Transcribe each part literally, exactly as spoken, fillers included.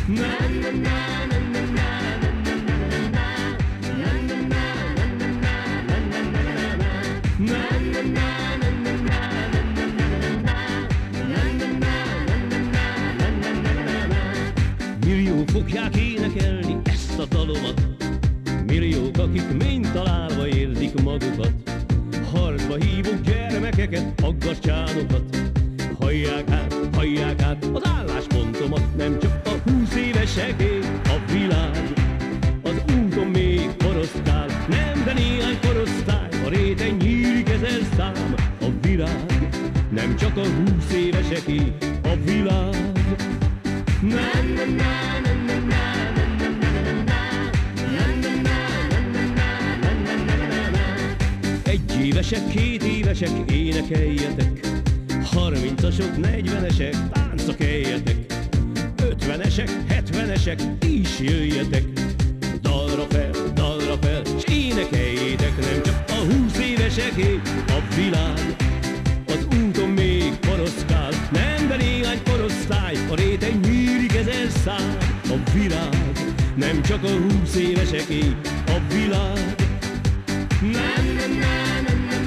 Milliók fogják énekelni ezt a dalomat, milliók, akik ményt találva érzik magukat. Harcba hívok gyermekeket, aggastyánokat, hallják át, hallják át az álláspontomat. Nem csak a húsz éveseké a világ, az úton még korosztály, nem, de néhány korosztály, a réten nyílik ezer szám. A virág nem csak a húsz éveseké a világ. Nem, nem, nem, nem, nem, egy évesek, két évesek, énekeljetek, harmincasok, negyvenesek, táncokeljetek, ötvenesek, hetvenesek, is jöjjetek, dalra fel, dalra fel, s énekeljétek. Nem csak a húsz éveseké a világ, az úton még koroszkál, nem, de néhány korosztály, a réten nyílik ezer szám. A virág nem csak a húsz éveseké a világ. Nem, nem, nem, nem, nem,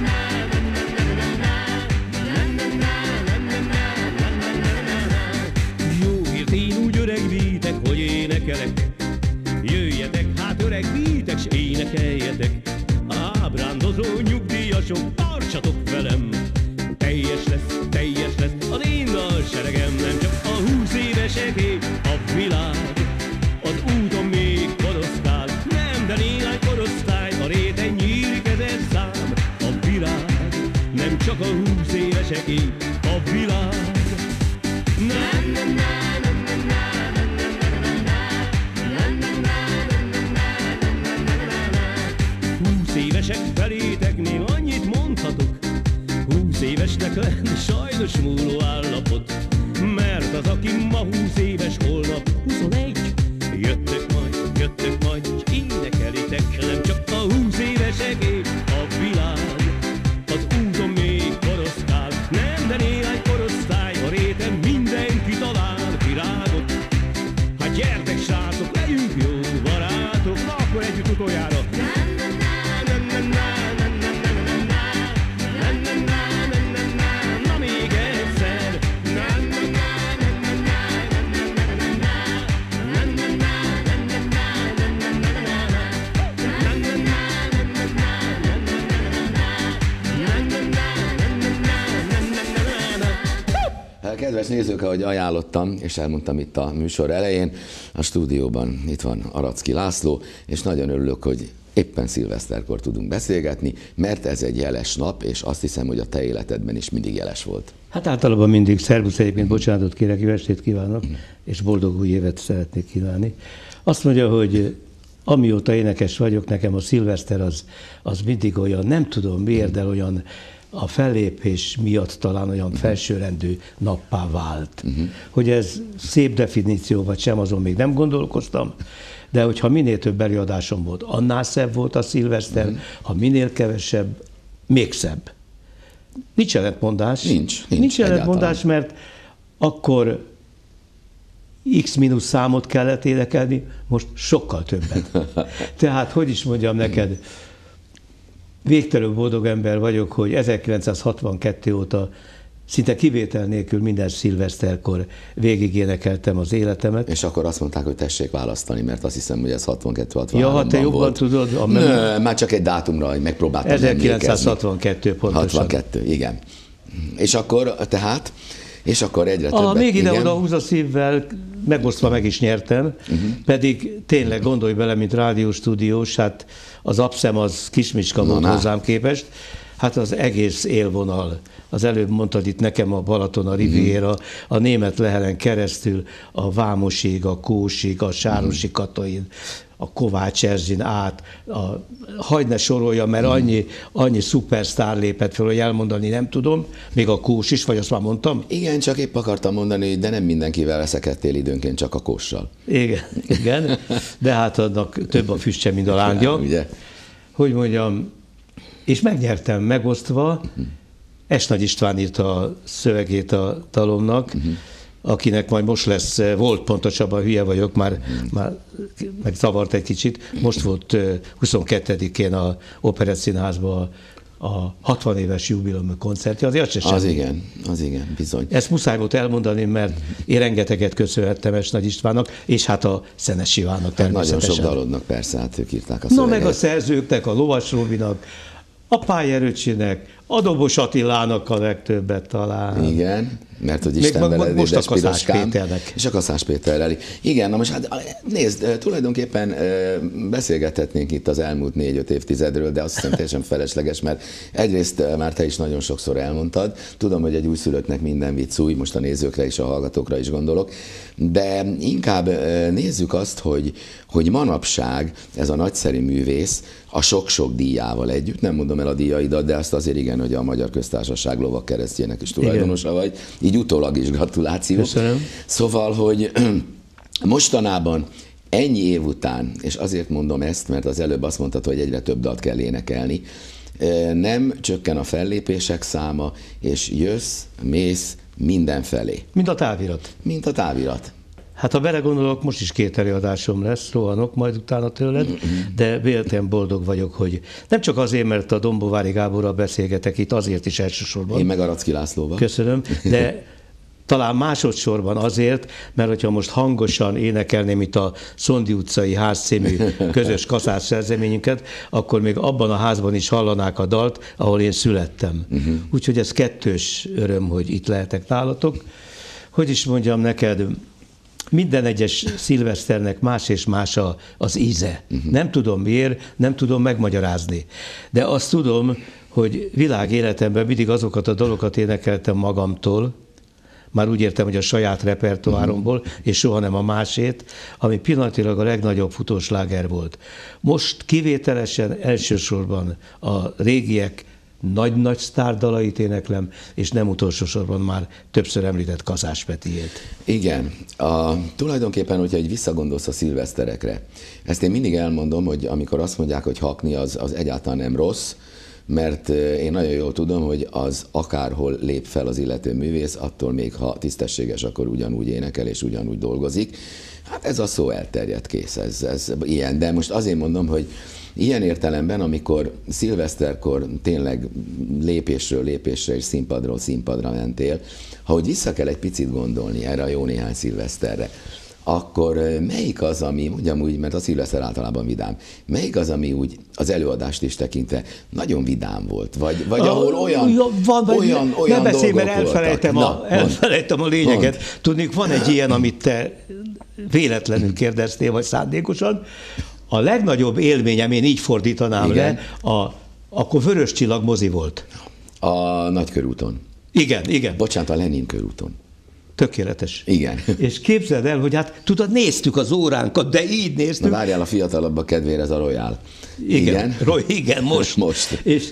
jó hírt én úgy öregvítek, hogy énekelek. Jöjjetek hát öregvítek, s énekeljetek. Ábrándozó nyugdíjasok, tartsatok velem. Teljes lesz, teljes lesz az én dalseregem. Nem csak a húsz éveseké a világ, az úton még korosztály, nem, de néhány korosztály, a réten nyílik ezer szám. A virág nem csak a húsz éveseké a világ. Nem, nem, nem, nem, nem, nem, húsz évesek felétek még annyit mondhatok, húsz évesnek lenni sajnos múló állapot, mert az, aki ma húsz éves, holnap huszonegy, jöttök majd, jöttök majd, s énekelitek. Nem csak a húsz éveseké a világ, az úton még korosztály, nem, de néhány korosztály, a réten mindenki talál virágot. Hát gyertek srácok, legyünk jó barátok, na akkor együtt utoljára. Kedves nézők, ahogy ajánlottam, és elmondtam itt a műsor elején, a stúdióban itt van Aracki László, és nagyon örülök, hogy éppen szilveszterkor tudunk beszélgetni, mert ez egy jeles nap, és azt hiszem, hogy a te életedben is mindig jeles volt. Hát általában mindig. Szervusz, egyébként bocsánatot kérek, jó estét kívánok, és boldog új évet szeretnék kívánni. Azt mondja, hogy amióta énekes vagyok, nekem a szilveszter az, az mindig olyan, nem tudom miért, de olyan a fellépés miatt talán olyan felsőrendű nappá vált. Uh-huh. Hogy ez szép definíció vagy sem, azon még nem gondolkoztam, de hogyha minél több előadásom volt, annál szebb volt a szilveszter, uh-huh. ha minél kevesebb, még szebb. Nincs ellentmondás. Nincs. Nincs, nincs ellentmondás, mert akkor X mínusz számot kellett énekelni, most sokkal többet. Tehát, hogy is mondjam neked, végtelenül boldog ember vagyok, hogy ezerkilencszázhatvankettő óta szinte kivétel nélkül minden szilveszterkor végig énekeltem az életemet. És akkor azt mondták, hogy tessék választani, mert azt hiszem, hogy ez hatvankettő hatvanhárom Ja, hát te jobban volt. tudod. A Nö, már csak egy dátumra, hogy megpróbáltam ezerkilencszázhatvankettő pontosan. hatvankettő, igen. És akkor tehát, és akkor egyre a, többet. Még ide-oda húz a szívvel, megosztva meg is nyertem, uh-huh. pedig tényleg gondolj bele, mint rádióstúdiós, hát az Abszem az kismicska volt hozzám képest, hát az egész élvonal. Az előbb mondtad itt nekem a Balaton, a Riviera, uh-huh. a Német Lehelen keresztül, a Vámosig, a Kósig, a Sárosi Katalin, a Kovács Erzsin át, a, hagyd ne sorolja, mert uh-huh. annyi, annyi szupersztár lépett fel, hogy elmondani nem tudom, még a Kós is, vagy azt már mondtam? Igen, csak épp akartam mondani, de nem mindenkivel veszekedtél időnként, csak a Kóssal. Igen, igen, de hát annak több a füstje, mint a lángja. Ugye? Hogy mondjam, és megnyertem megosztva, uh-huh. Es Nagy István írta a szövegét a dalomnak, uh-huh. akinek majd most lesz, volt pontosabban, hülye vagyok, már, már meg zavart egy kicsit, most volt huszonkettedikén a Operett Színházban a hatvan éves jubileumi koncertje, azért az, az igen, az igen, bizony. Ezt muszáj volt elmondani, mert én rengeteget köszönhettem Es Nagy Istvánnak, és hát a Szenes Ivánnak természetesen. Nagyon sok dalodnak persze, hát ők írták a szöveget. Na meg a szerzőknek, a Lovas Robinak, a Pály Erőcsinek, a Dobos Attilának a legtöbbet talán. Igen, mert hogy Isten veled, most a Kaszás Kaszás Péternek. És a Kaszás Péterrel. Igen, na most hát nézd, tulajdonképpen beszélgethetnénk itt az elmúlt négy-öt évtizedről, de azt hiszem teljesen felesleges, mert egyrészt már te is nagyon sokszor elmondtad, tudom, hogy egy újszülöttnek minden vicc új, most a nézőkre és a hallgatókra is gondolok, de inkább nézzük azt, hogy, hogy manapság ez a nagyszerű művész a sok-sok díjával együtt, nem mondom el a díjaidat, de azt azért igen, hogy a Magyar Köztársaság lovagkeresztjének is tulajdonosa vagy, így utólag is gratuláció. Köszönöm. Szóval, hogy mostanában ennyi év után, és azért mondom ezt, mert az előbb azt mondtad, hogy egyre több dalt kell énekelni, nem csökken a fellépések száma, és jössz, mész mindenfelé. Mint a távirat. Mint a távirat. Hát ha belegondolok, most is két előadásom lesz, rohanok majd utána tőled, de véletlenül boldog vagyok, hogy nem csak azért, mert a Dombovári Gáborral beszélgetek itt, azért is elsősorban. Én meg Aracki Lászlóval. Köszönöm, de talán másodszorban azért, mert hogyha most hangosan énekelném itt a Szondi utcai ház című közös kaszás szerzeményünket, akkor még abban a házban is hallanák a dalt, ahol én születtem. Uh-huh. Úgyhogy ez kettős öröm, hogy itt lehetek nálatok. Hogy is mondjam neked, minden egyes szilveszternek más és más a, az íze. Uh-huh. Nem tudom miért, nem tudom megmagyarázni. De azt tudom, hogy világéletemben mindig azokat a dalokat énekeltem magamtól, már úgy értem, hogy a saját repertoáromból, uh-huh. és soha nem a másét, ami pillanatilag a legnagyobb futósláger volt. Most kivételesen elsősorban a régiek nagy-nagy sztárdalait éneklem, és nem utolsó sorban már többször említett Kaszás Petiét. Igen. A, tulajdonképpen, hogyha egy visszagondolsz a szilveszterekre, ezt én mindig elmondom, hogy amikor azt mondják, hogy hakni, az, az egyáltalán nem rossz, mert én nagyon jól tudom, hogy az akárhol lép fel az illető művész, attól még ha tisztességes, akkor ugyanúgy énekel és ugyanúgy dolgozik. Hát ez a szó elterjedt, kész, ez, ez ilyen. De most azért mondom, hogy ilyen értelemben, amikor szilveszterkor tényleg lépésről lépésre és színpadról színpadra mentél, ha úgy vissza kell egy picit gondolni erre a jó néhány szilveszterre, akkor melyik az, ami ugyanúgy, mert a szilveszter általában vidám, melyik az, ami úgy az előadást is tekintve nagyon vidám volt? Vagy, vagy ahol olyan, ja, van, vagy olyan, ne, olyan ne beszélj, dolgok mert elfelejtem, voltak. a, Na, elfelejtem a lényeget. Mond. Tudnék, van egy ilyen, amit te véletlenül kérdeztél, vagy szándékosan. A legnagyobb élményem, én így fordítanám igen. le, a, akkor Vörös Csillag mozi volt. A Nagykörúton. Igen, igen. Bocsánat, a Lenin körúton. Tökéletes. Igen. És képzeld el, hogy hát tudod, néztük az óránkat, de így néztük. Na várjál, a fiatalabbak kedvére ez a Royal. Igen, igen, Roy, igen most. most. És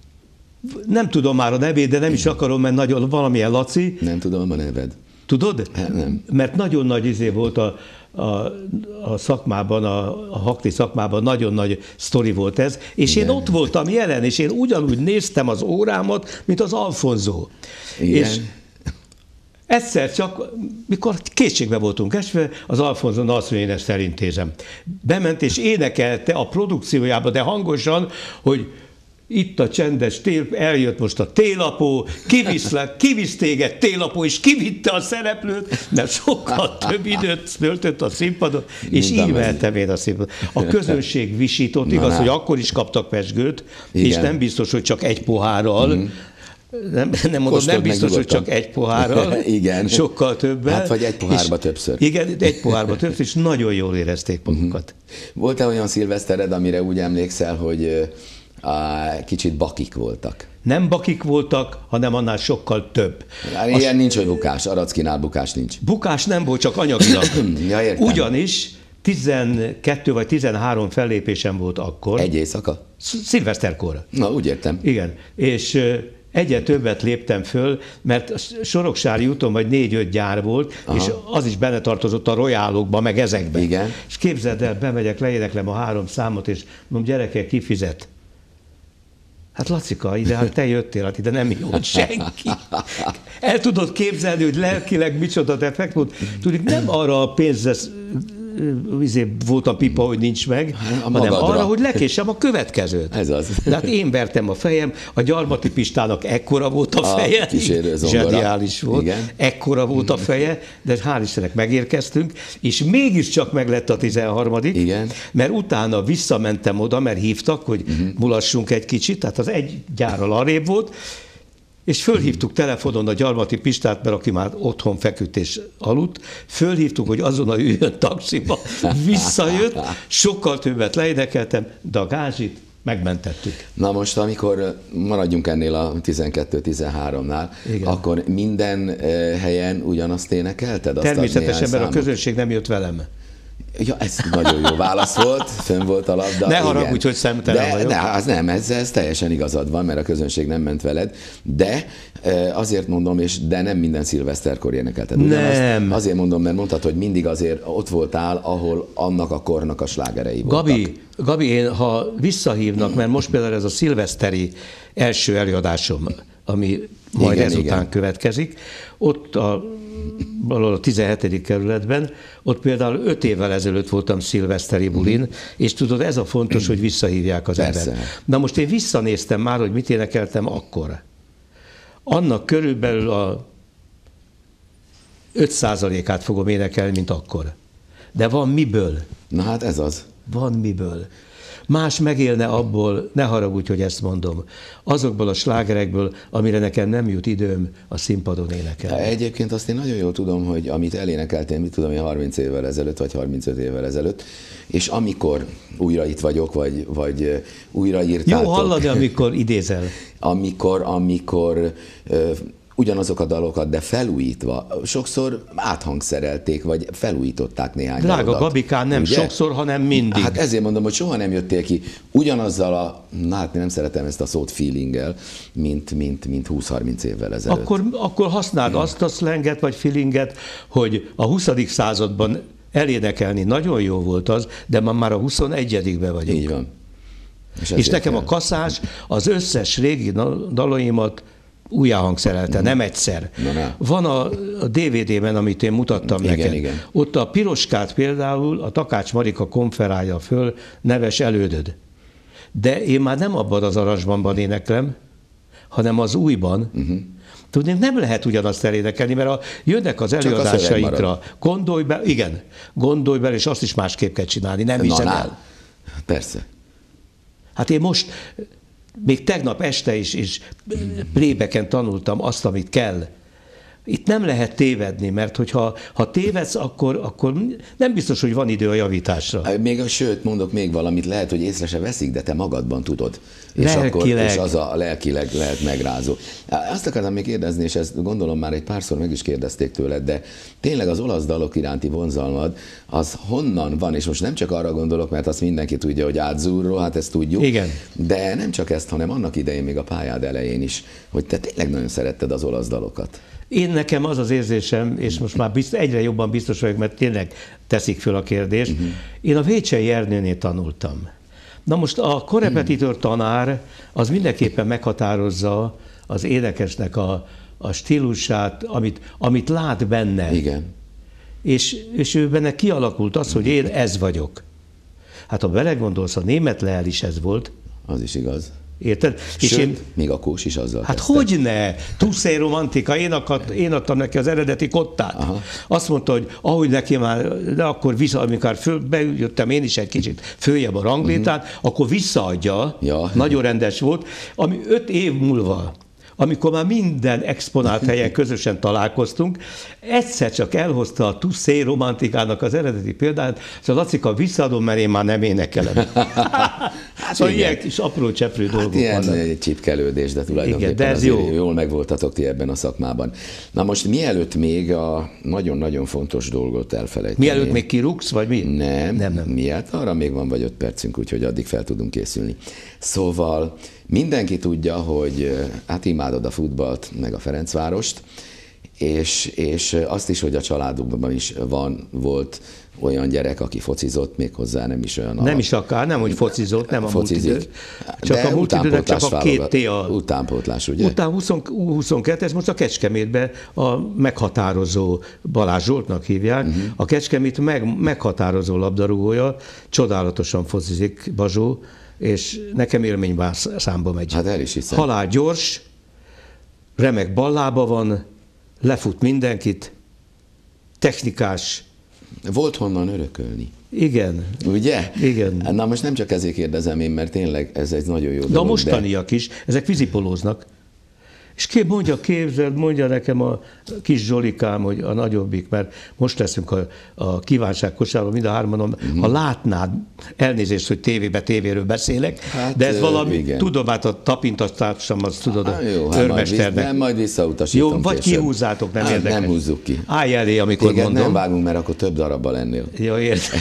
nem tudom már a nevét, de nem is akarom, mert nagyon valamilyen Laci. Nem tudom a neved. Tudod? Hát nem. Mert nagyon nagy izé volt a, a, a szakmában, a, a hakni szakmában, nagyon nagy sztori volt ez, és igen. én ott voltam jelen, és én ugyanúgy néztem az órámat, mint az Alfonzó. Igen. És egyszer csak, mikor kétségbe voltunk esve, az Alfonzon azt mondja, én ezt elintézem. Bement és énekelte a produkciójába, de hangosan, hogy itt a csendes tél, eljött most a télapó, kiviszlek, kivisz téged télapó, és kivitte a szereplőt, mert sokkal több időt töltött a színpadon, és így mentem én a színpadon. A közönség visított, igaz, hogy akkor is kaptak pezsgőt, igen. és nem biztos, hogy csak egy pohárral, mm-hmm. Nem, nem mondom, nem biztos, hogy csak egy pohárral, igen. sokkal többel. Hát vagy egy pohárba és, többször. Igen, egy pohárba többször, és nagyon jól érezték magukat. Uh-huh. Volt-e olyan szilvesztered, amire úgy emlékszel, hogy uh, kicsit bakik voltak? Nem bakik voltak, hanem annál sokkal több. Hát, ilyen nincs, hogy bukás, Arackinál bukás nincs. Bukás nem volt, csak anyagilag. Ja, értem. Ugyanis tizenkettő vagy tizenhárom fellépésem volt akkor. Egy éjszaka? Szilveszterkor. Na, úgy értem. Igen, és egyre többet léptem föl, mert Soroksári úton vagy négy-öt gyár volt, aha. és az is benne tartozott a royálokba, meg ezekbe. Igen. És képzeld el, bemegyek, leéneklem a három számot, és mondom, gyerekek, ki fizet? Hát Lacika, ide, hát te jöttél, hát ide nem jött senki. El tudod képzelni, hogy lelkileg micsoda defekt volt? Tudjuk, nem arra a pénzre volt a pipa, hogy nincs meg, a hanem magadra. Arra, hogy lekésem a következőt. Ez az. De hát én vertem a fejem, a Gyarmati Pistának ekkora volt a feje, a zseniális volt, igen. Ekkora volt a feje, de hál' Istennek megérkeztünk, és mégiscsak meg lett a tizenharmadik, igen. Mert utána visszamentem oda, mert hívtak, hogy uh-huh. mulassunk egy kicsit, tehát az egy gyárral arrébb volt, és fölhívtuk telefonon a Gyarmati Pistát, mert aki már otthon feküdt és aludt, fölhívtuk, hogy azonnal üljön taxiba, visszajött, sokkal többet leénekeltem, de a gázsit megmentettük. Na most, amikor maradjunk ennél a tizenkettő tizenháromnál, igen. Akkor minden helyen ugyanazt énekelted? Azt természetesen, mert a közönség nem jött velem. Ja, ez nagyon jó válasz volt, fönn volt a labda. Ne haragudj, hogy szemtelen vagyok. De az nem, ez, ez teljesen igazad van, mert a közönség nem ment veled, de azért mondom, és de nem minden szilveszterkor énekelted. Nem. Azért mondom, mert mondtad, hogy mindig azért ott voltál, ahol annak a kornak a slágerei voltak. Gabi, Gabi, én, ha visszahívnak, mert most például ez a szilveszteri első előadásom, ami majd igen, ezután igen. következik, ott a valahol a tizenhetedik kerületben, ott például öt évvel ezelőtt voltam szilveszteri bulin, uh-huh. és tudod, ez a fontos, hogy visszahívják az embert. Na most én visszanéztem már, hogy mit énekeltem akkor. Annak körülbelül a öt százalékát fogom énekelni, mint akkor. De van miből. Na hát ez az. Van miből. Más megélne abból, ne haragudj, hogy ezt mondom, azokból a slágerekből, amire nekem nem jut időm a színpadon énekelni. Egyébként azt én nagyon jól tudom, hogy amit elénekeltél, mit tudom én, harminc évvel ezelőtt, vagy harmincöt évvel ezelőtt, és amikor újra itt vagyok, vagy, vagy újraírtátok. Jó hallani, amikor idézel. Amikor, amikor uh, ugyanazok a dalokat, de felújítva, sokszor áthangszerelték, vagy felújították néhány Drága dalodat. Gabikán, nem ugye? Sokszor, hanem mindig. Hát ezért mondom, hogy soha nem jöttél ki ugyanazzal a, na hát nem szeretem ezt a szót, feelinggel, mint, mint, mint húsz-harminc évvel ezelőtt. Akkor, akkor használd hmm. azt a szlenget, vagy feelinget, hogy a huszadik században elénekelni nagyon jó volt az, de ma már a huszonegyedikben vagyunk. Így van. És, és nekem kell. A kaszás az összes régi dalaimat újjáhangszerelte, nem egyszer. Na, Van a dé vé dében, amit én mutattam igen, neked. Igen. Ott a piroskát például a Takács Marika konferálja föl, neves elődöd. De én már nem abban az aranzsbanban éneklem, hanem az újban. Uh-huh. Tudni, nem lehet ugyanazt elénekelni, mert a, jönnek az előadásainkra. Gondolj be, igen, gondolj be, és azt is másképp kell csinálni, nem hiszem na, el. Persze. Hát én most még tegnap este is, is plébeken tanultam azt, amit kell. Itt nem lehet tévedni, mert hogyha ha tévedsz, akkor, akkor nem biztos, hogy van idő a javításra. Még, sőt, mondok még valamit, lehet, hogy észre se veszik, de te magadban tudod. És, lelkileg. akkor, és az a lelkileg lehet megrázó. Azt akartam még kérdezni, és ezt gondolom már egy párszor meg is kérdezték tőled, de tényleg az olasz dalok iránti vonzalmad, az honnan van, és most nem csak arra gondolok, mert azt mindenki tudja, hogy Azzurro, hát ezt tudjuk. Igen. De nem csak ezt, hanem annak idején még a pályád elején is, hogy te tényleg nagyon szeretted az olasz dalokat. Én nekem az az érzésem, és most már biztos, egyre jobban biztos vagyok, mert tényleg teszik föl a kérdést, uh-huh. én a Vécsei Ernőnél tanultam. Na most a korrepetitőr tanár az mindenképpen meghatározza az énekesnek a, a stílusát, amit, amit lát benne. Igen. És, és ő benne kialakult az, hogy én ez vagyok. Hát ha belegondolsz, a Németh Leel is ez volt. Az is igaz. Érted? Sőt, és én, még a Kós is azzal Hát kezdte. hogyne? Tu sei romantika, én, akart, én adtam neki az eredeti kottát. Aha. Azt mondta, hogy ahogy neki már, de akkor vissza, amikor föl, bejöttem én is egy kicsit följebb a ranglétán, uh-huh. akkor visszaadja, ja. Nagyon rendes volt, ami öt év múlva, amikor már minden exponált helyen közösen találkoztunk, egyszer csak elhozta a Tu sei romantikának az eredeti példát, és a Lacika, visszaadom, mert én már nem énekelem. Hát szóval igen. Ilyen kis apró cseprő hát dolgok ilyen vannak. Ilyen csipkelődés, de tulajdonképpen igen, de ez azért jó. Jól megvoltatok ti ebben a szakmában. Na most mielőtt még a nagyon-nagyon fontos dolgot elfelejteni. Mielőtt még kirúgsz, vagy mi? Nem, nem, nem. Miért? Arra még van vagy öt percünk, úgyhogy addig fel tudunk készülni. Szóval mindenki tudja, hogy hát imádod a futballt, meg a Ferencvárost, és, és azt is, hogy a családokban is van, volt olyan gyerek, aki focizott, méghozzá nem is olyan... Nem alap. Is akár, nem, hogy focizott, nem a focizik, multidő. Csak a multidőnek csak a két T a... Utánpótlás, ugye? Után huszonkettes, most a Kecskemétben a meghatározó, Balázs Zsoltnak hívják, uh-huh. a Kecskemét meg, meghatározó labdarúgója, csodálatosan focizik Bazsó, és nekem élményben számba megy. Hát el is hiszem. Halál gyors, remek ballába van, lefut mindenkit, technikás. Volt honnan örökölni. Igen. Ugye? Igen. Na most nem csak ezért kérdezem én, mert tényleg ez egy nagyon jó dolog. De a mostaniak de... is, ezek vízipolóznak. És kép, mondja, képzeld, mondja nekem a kis Zsolikám, hogy a nagyobbik, mert most leszünk a, a kívánság kosárban, mind a hárman, uh-huh. ha látnád, elnézést, hogy tévébe, tévéről beszélek, hát, de ez valami, igen. tudom, hát a tapintatásam, azt tudod, a őrmesternek. Nem, majd visszautasítom. Jó, vagy később. Kihúzzátok, nem hát, érdekes. Nem húzzuk ki. Állj elé, amikor Téged mondom. nem vágunk, mert akkor több darabba lennél. Ja, értem.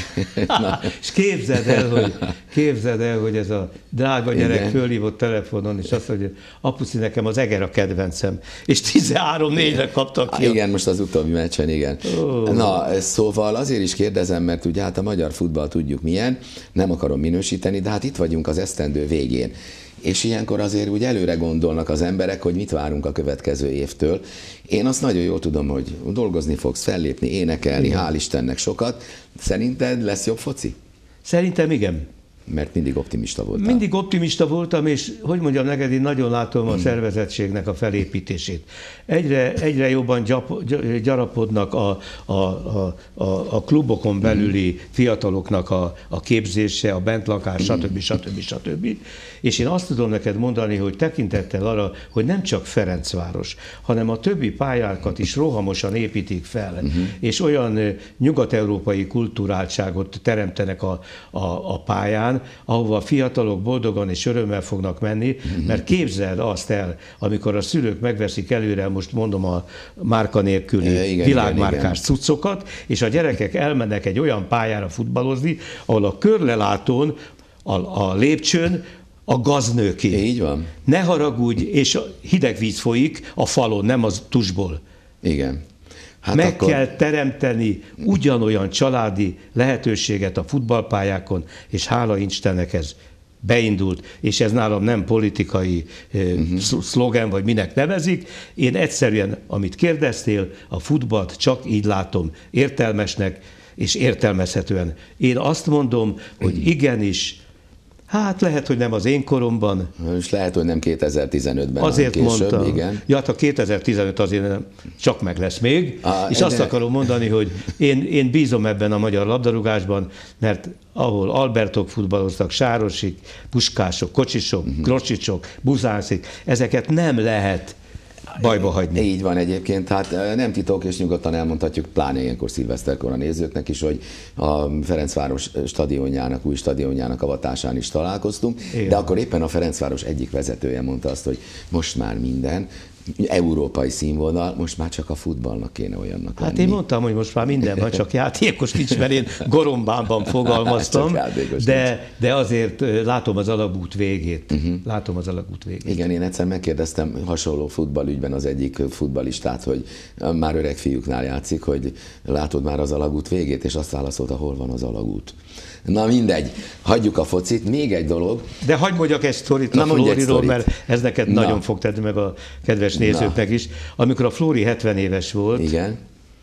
És képzeld el, hogy, képzeld el, hogy ez a drága gyerek igen. fölhívott telefonon, és azt mondja, apuci, nekem az Eger a kedvencem. És tizenhárom négyre kaptak ki. Igen, most az utóbbi meccsen, igen. Oh. Na, szóval azért is kérdezem, mert ugye hát a magyar futball tudjuk milyen, nem akarom minősíteni, de hát itt vagyunk az esztendő végén. És ilyenkor azért úgy előre gondolnak az emberek, hogy mit várunk a következő évtől. Én azt nagyon jól tudom, hogy dolgozni fogsz, fellépni, énekelni, igen. hál' Istennek sokat. Szerinted lesz jobb foci? Szerintem igen. Mert mindig optimista voltam. Mindig optimista voltam, és hogy mondjam neked, én nagyon látom a szervezettségnek a felépítését. Egyre, egyre jobban gyap, gyarapodnak a, a, a, a, a klubokon belüli fiataloknak a, a képzése, a bentlakás, stb. stb. stb. És én azt tudom neked mondani, hogy tekintettel arra, hogy nem csak Ferencváros, hanem a többi pályákat is rohamosan építik fel, uh-huh. és olyan nyugat-európai kulturáltságot teremtenek a, a, a pályán, ahova a fiatalok boldogan és örömmel fognak menni, mert képzeld azt el, amikor a szülők megveszik előre, most mondom a márka nélküli e, igen, világmárkás igen, cuccokat, és a gyerekek elmennek egy olyan pályára futballozni, ahol a körlelátón, a, a lépcsőn a gaznőké. Így van. Ne haragudj, és hideg víz folyik a falon, nem az tusból. Igen. Hát Meg akkor... kell teremteni ugyanolyan családi lehetőséget a futballpályákon, és hála Istennek ez beindult, és ez nálam nem politikai uh-huh. szlogen, vagy minek nevezik. Én egyszerűen, amit kérdeztél, a futballt csak így látom, értelmesnek és értelmezhetően. Én azt mondom, hogy igenis, hát lehet, hogy nem az én koromban. És lehet, hogy nem kétezer-tizenötben, azért később, mondtam. Igen. Ja, hát a kétezer-tizenöt azért nem, csak meg lesz még. Ah, és de... azt akarom mondani, hogy én, én bízom ebben a magyar labdarúgásban, mert ahol Albertok futballoztak, Sárosik, Puskások, Kocsisok, uh-huh. Krocsicsok, Buzánszik, ezeket nem lehet bajba hagyni. Így van egyébként, hát nem titok, és nyugodtan elmondhatjuk, pláne ilyenkor szilveszterkor a nézőknek is, hogy a Ferencváros stadionjának, új stadionjának avatásán is találkoztunk, igen. de akkor éppen a Ferencváros egyik vezetője mondta azt, hogy most már minden, európai színvonal, most már csak a futballnak kéne olyannak lenni. Hát én mondtam, hogy most már minden van, csak játékos nincs, mert én Gorombánban fogalmaztam, de, de azért látom az alagút végét. Uh-huh. Látom az alagút végét. Igen, én egyszer megkérdeztem hasonló futballügyben az egyik futballistát, hogy már öreg fiúknál játszik, hogy látod már az alagút végét, és azt válaszolta, hol van az alagút. Na mindegy, hagyjuk a focit. Még egy dolog. De hagyd mondjak egy sztorit a Flóriról, mert ez neked Na. nagyon fog tenni, meg a kedves nézőknek Na. is. Amikor a Flóri hetven éves volt, igen.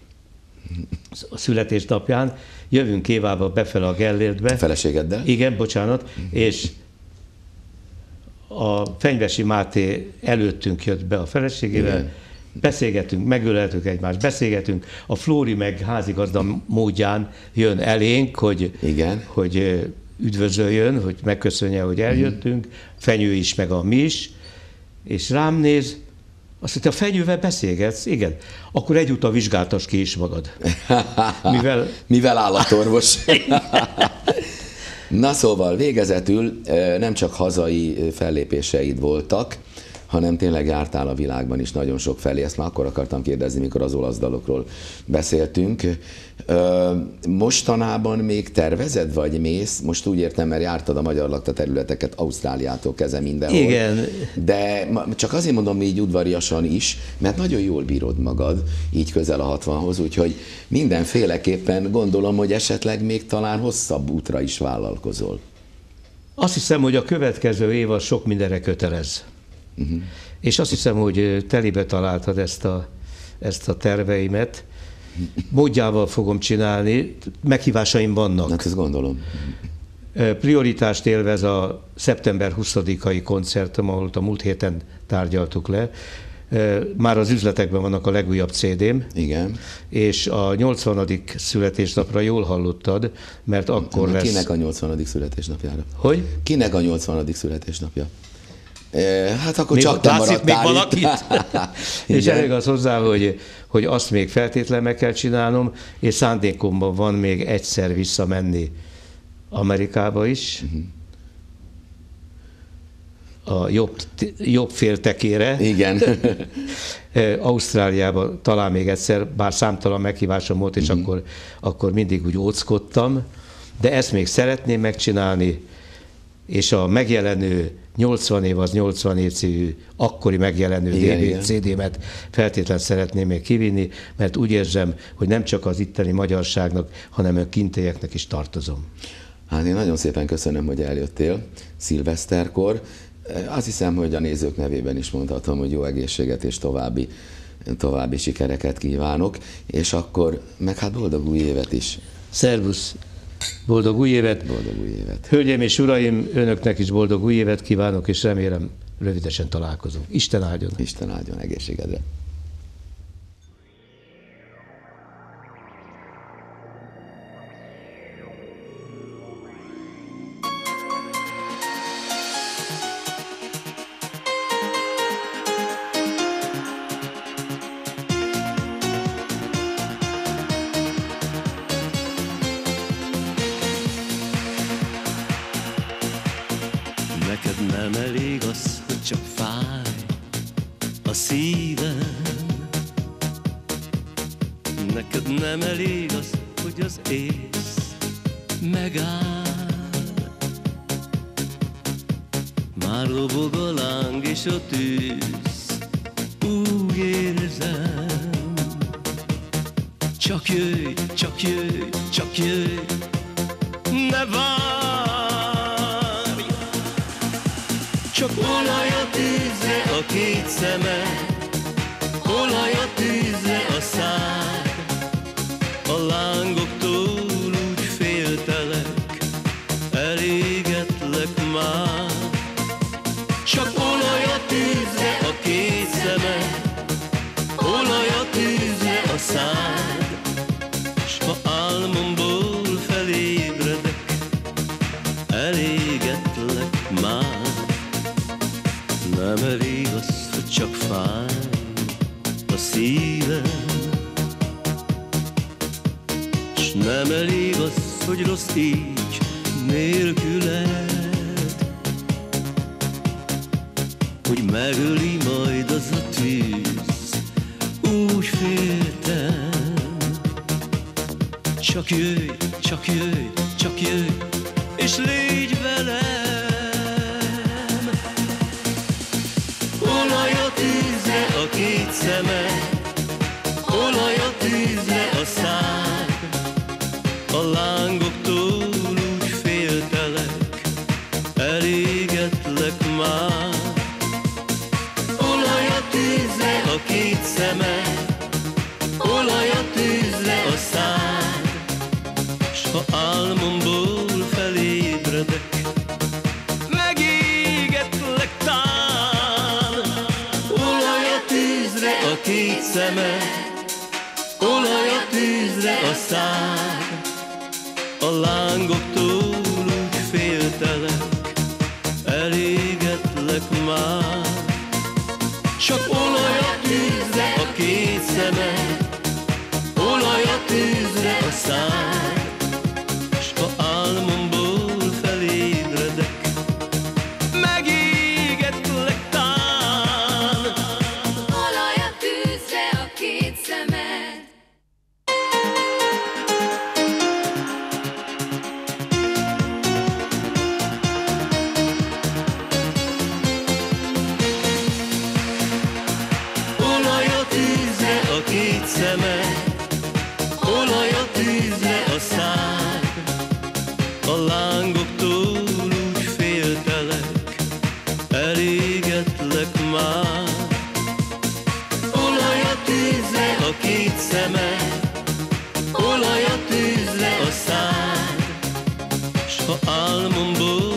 a születésnapján, jövünk Évába befele a Gellértbe. A feleségeddel? Igen, bocsánat, uh-huh. és a Fenyvesi Máté előttünk jött be a feleségével, igen. beszélgetünk, megöleltük egymást, beszélgetünk, a Flóri meg házigazda módján jön elénk, hogy, Igen. hogy üdvözöljön, hogy megköszönje, hogy eljöttünk, Fenyő is, meg a mi is, és rám néz, azt mondja, a Fenyővel beszélgetsz? Igen. Akkor egyúttal vizsgáltass ki is magad. Mivel, Mivel állatorvos. Na szóval végezetül nem csak hazai fellépéseid voltak, hanem tényleg jártál a világban is nagyon sok felé. Ezt már akkor akartam kérdezni, mikor az olasz dalokról beszéltünk. Mostanában még tervezed, vagy mész? Most úgy értem, mert jártad a magyar lakta területeket Ausztráliától kezdve mindenhol. Igen. De csak azért mondom így udvariasan is, mert nagyon jól bírod magad, így közel a hatvanhoz, úgyhogy mindenféleképpen gondolom, hogy esetleg még talán hosszabb útra is vállalkozol. Azt hiszem, hogy a következő év az sok mindenre kötelez. Uh-huh. És azt hiszem, hogy telibe találtad ezt a, ezt a terveimet. Módjával fogom csinálni, meghívásaim vannak. Hát ezt gondolom. Prioritást élvez a szeptember huszadikai koncertem, ahol a múlt héten tárgyaltuk le. Már az üzletekben vannak a legújabb cé dém. Igen. És a nyolcvanadik születésnapra jól hallottad, mert akkor Kinek lesz... Kinek a nyolcvanadik születésnapjára? Hogy? Kinek a nyolcvanadik születésnapja? Hát akkor még csak te látszik még valakit? És Igen. elég az hozzá, hogy, hogy azt még feltétlenül meg kell csinálnom, és szándékomban van még egyszer visszamenni Amerikába is, uh-huh. a jobb, jobb féltekére. Igen. Ausztráliába talán még egyszer, bár számtalan meghívásom volt, és uh-huh. akkor, akkor mindig úgy óckodtam, de ezt még szeretném megcsinálni, és a megjelenő nyolcvan év az nyolcvan év című akkori megjelenő cé démet feltétlenül szeretném még kivinni, mert úgy érzem, hogy nem csak az itteni magyarságnak, hanem a kintélyeknek is tartozom. Hát én nagyon szépen köszönöm, hogy eljöttél szilveszterkor. Azt hiszem, hogy a nézők nevében is mondhatom, hogy jó egészséget és további, további sikereket kívánok, és akkor meg hát boldog új évet is. Szervusz! Boldog új évet! Boldog új évet! Hölgyeim és uraim, önöknek is boldog új évet kívánok, és remélem rövidesen találkozunk. Isten áldjon! Isten áldjon egészségedre! Neked nem elég az, hogy csak fáj a szívem. Neked nem elég az, hogy az ész megáll. Már lobog a láng és a tűz, úgy érzem. Csak jöjj, csak jöjj, csak jöjj, ne várj. Csak olaj a tűzre a két szemed, olaj a tűzre a szád. A lángoktól úgy féltelek, elégetlek már. Csak olaj a tűzre a két szemed, olaj a tűzre a szád. S ha álmomból felébredek, elégetlek már. Nem elég az, hogy csak fáj a szívem, s nem elég az, hogy rossz így nélküled, hogy megöli majd az a tűz, úgy féltem. Csak jöjj, csak jöjj, csak jöjj, és légy velem. Olaj a tűzre a két szemed, olaj a tűzre a szád. A lángoktól úgy féltelek, elégetlek már. Olaj a tűzre a két szemed, olaj a tűzre a szád. S ha álmomból felébredek, megégetlek tán. Olaj a tűzre a két szemed, olaj a tűzre a szád. A lángoktól úgy féltelek, elégetlek már. Csak olaj a tűzre a két szemed, olaj a tűzre a szád. S ha álmomból felébredek, megégetlek tán. ha álmomból